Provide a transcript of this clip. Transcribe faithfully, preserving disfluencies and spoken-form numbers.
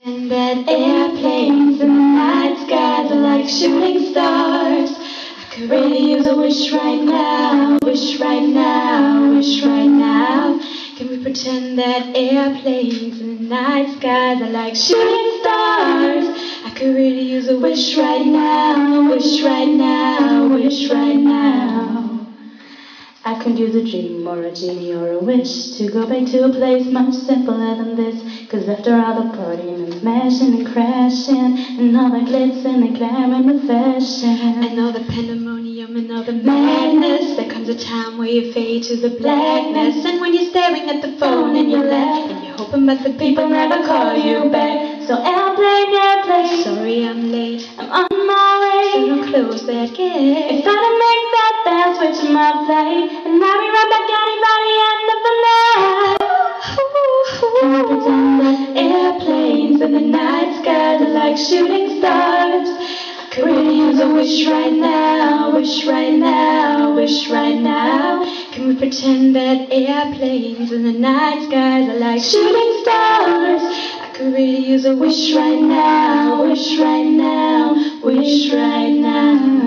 And that airplanes in the night skies are like shooting stars. I could really use a wish right now, wish right now, wish right now. Can we pretend that airplanes in the night skies are like shooting stars? I could really use a wish right now, wish right now, wish right now. I could use a dream or a genie or a wish to go back to a place much simpler than this. Cause after all the partying and smashing and crashing and all the glitz and the glamour and the fashion and all the pandemonium and all the madness, there comes a time where you fade to the blackness. And when you're staring at the phone in your lap and you're hoping that the people never call you back. So airplane, airplane, sorry I'm late, I'm on my way, so don't close that gate. If I don't make that dance, switch my flight, and I'll be right back at it by the end of the night. Ooh, pretend that airplanes in the night skies are like shooting stars. I could really use a wish right now, wish right now, wish right now. Can we pretend that airplanes in the night skies are like shooting stars? I could really use a wish right now, wish right now, wish right now.